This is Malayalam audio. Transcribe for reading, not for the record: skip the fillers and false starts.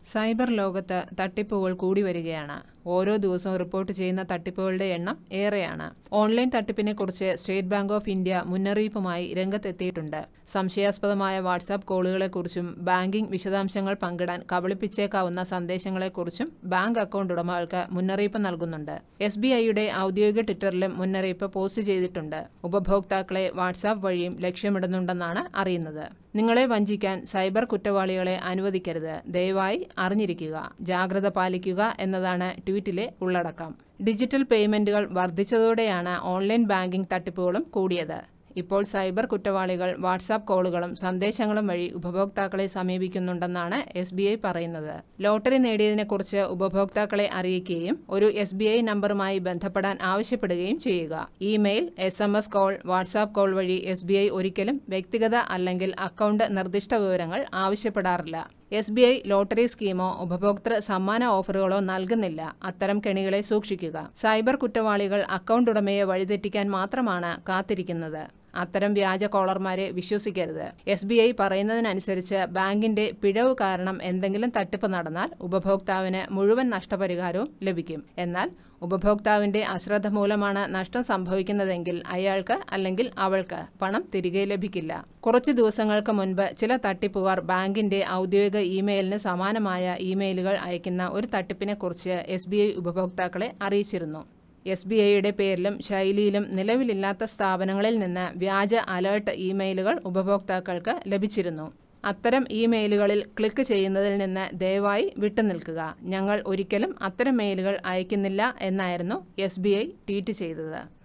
സൈബർ ലോകത്ത് തട്ടിപ്പുകൾ കൂടി വരികയാണ്. ഓരോ ദിവസവും റിപ്പോർട്ട് ചെയ്യുന്ന തട്ടിപ്പുകളുടെ എണ്ണം ഏറെയാണ്. ഓൺലൈൻ തട്ടിപ്പിനെക്കുറിച്ച് സ്റ്റേറ്റ് ബാങ്ക് ഓഫ് ഇന്ത്യ മുന്നറിയിപ്പുമായി രംഗത്തെത്തിയിട്ടുണ്ട്. സംശയാസ്പദമായ വാട്സാപ്പ് കോളുകളെക്കുറിച്ചും ബാങ്കിംഗ് വിശദാംശങ്ങൾ പങ്കിടാൻ കബളിപ്പിച്ചേക്കാവുന്ന സന്ദേശങ്ങളെക്കുറിച്ചും ബാങ്ക് അക്കൗണ്ട് ഉടമകൾക്ക് മുന്നറിയിപ്പ് നൽകുന്നുണ്ട്. SBIയുടെ ഔദ്യോഗിക ട്വിറ്ററിലും മുന്നറിയിപ്പ് പോസ്റ്റ് ചെയ്തിട്ടുണ്ട്. ഉപഭോക്താക്കളെ വാട്സാപ്പ് വഴിയും ലക്ഷ്യമിടുന്നുണ്ടെന്നാണ് അറിയുന്നത്. നിങ്ങളെ വഞ്ചിക്കാൻ സൈബർ കുറ്റവാളികളെ അനുവദിക്കരുത്. ദയവായി അറിഞ്ഞിരിക്കുക, ജാഗ്രത പാലിക്കുക എന്നതാണ് ട്വീറ്റിലെ ഉള്ളടക്കം. ഡിജിറ്റൽ പേയ്മെന്റുകൾ വർദ്ധിച്ചതോടെയാണ് ഓൺലൈൻ ബാങ്കിംഗ് തട്ടിപ്പുകളും കൂടിയത്. ഇപ്പോൾ സൈബർ കുറ്റവാളികൾ വാട്സാപ്പ് കോളുകളും സന്ദേശങ്ങളും വഴി ഉപഭോക്താക്കളെ സമീപിക്കുന്നുണ്ടെന്നാണ് SBI പറയുന്നത്. ലോട്ടറി നേടിയതിനെക്കുറിച്ച് ഉപഭോക്താക്കളെ അറിയിക്കുകയും ഒരു SBI നമ്പറുമായി ബന്ധപ്പെടാൻ ആവശ്യപ്പെടുകയും ചെയ്യുക. Email, SMS call, WhatsApp call വഴി SBI ഒരിക്കലും വ്യക്തിഗത അല്ലെങ്കിൽ അക്കൗണ്ട് നിർദ്ദിഷ്ട വിവരങ്ങൾ ആവശ്യപ്പെടാറില്ല. SBI ലോട്ടറി സ്കീമോ ഉപഭോക്തൃ സമ്മാന ഓഫറുകളോ നൽകുന്നില്ല. അത്തരം കെണികളെ സൂക്ഷിക്കുക. സൈബർ കുറ്റവാളികൾ അക്കൗണ്ട് ഉടമയെ വഴിതെറ്റിക്കാൻ മാത്രമാണ് കാത്തിരിക്കുന്നത്. അത്തരം വ്യാജ കോളർമാരെ വിശ്വസിക്കരുത്. SBI പറയുന്നതിനനുസരിച്ച് ബാങ്കിന്റെ പിഴവ് കാരണം എന്തെങ്കിലും തട്ടിപ്പ് നടന്നാൽ ഉപഭോക്താവിന് മുഴുവൻ നഷ്ടപരിഹാരവും ലഭിക്കും. എന്നാൽ ഉപഭോക്താവിന്റെ അശ്രദ്ധ മൂലമാണ് നഷ്ടം സംഭവിക്കുന്നതെങ്കിൽ അയാൾക്ക് അല്ലെങ്കിൽ അവൾക്ക് പണം തിരികെ ലഭിക്കില്ല. കുറച്ചു ദിവസങ്ങൾക്ക് മുൻപ് ചില തട്ടിപ്പുകാർ ബാങ്കിന്റെ ഔദ്യോഗിക ഇമെയിലിന് സമാനമായ ഇമെയിലുകൾ അയക്കുന്ന ഒരു തട്ടിപ്പിനെക്കുറിച്ച് SBI ഉപഭോക്താക്കളെ അറിയിച്ചിരുന്നു. SBIയുടെ പേരിലും ശൈലിയിലും നിലവിലില്ലാത്ത സ്ഥാപനങ്ങളിൽ നിന്ന് വ്യാജ അലേർട്ട് ഇമെയിലുകൾ ഉപഭോക്താക്കൾക്ക് ലഭിച്ചിരുന്നു. അത്തരം ഇമെയിലുകളിൽ ക്ലിക്ക് ചെയ്യുന്നതിൽ നിന്ന് ദയവായി വിട്ടുനിൽക്കുക. ഞങ്ങൾ ഒരിക്കലും അത്തരം മെയിലുകൾ അയക്കുന്നില്ല എന്നായിരുന്നു SBI ട്വീറ്റ് ചെയ്തത്.